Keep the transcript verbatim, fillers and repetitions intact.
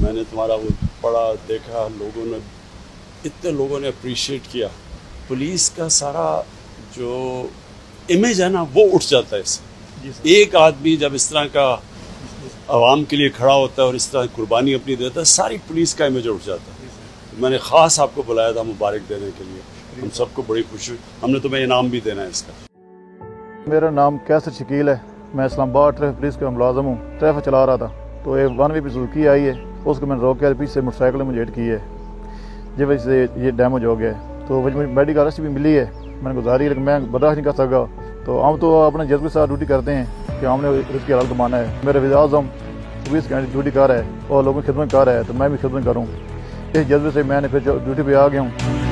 मैंने तुम्हारा वो पढ़ा देखा, लोगों ने इतने लोगों ने अप्रिशिएट किया। पुलिस का सारा जो इमेज है ना वो उठ जाता है इससे। एक आदमी जब इस तरह का आवाम के लिए खड़ा होता है और इस तरह कुर्बानी अपनी देता है, सारी पुलिस का इमेज उठ जाता है। तो मैंने ख़ास आपको बुलाया था मुबारक देने के लिए। हम सबको बड़ी खुशी, हमने तुम्हें इनाम भी देना है इसका। मेरा नाम कैसर शकील है, मैं इस्लामाबाद ट्रैफिक पुलिस का मुलाजम हूँ। ट्रैफिक चला रहा था तो एक वन वे पे सुजुकी आई है, उसको मैंने रोक के पीछे से मोटरसाइकिल में मुझे हिट की है, जिस वजह से ये डैमेज हो गया है। तो मुझे मेडिकल अरेस्ट भी मिली है, मैंने गुजारी है, लेकिन मैं बर्दाश्त नहीं कर सका। तो हम तो अपने जज्बे के साथ ड्यूटी करते हैं कि हमने इसकी हालत को माना है। मेरे वज़ीर आज़म चौबीस घंटे ड्यूटी कर रहा है और लोगों की खिदमत कर रहा है, तो मैं भी खिदमत करूँ। इस जज्बे से मैंने फिर ड्यूटी पर आ गया हूँ।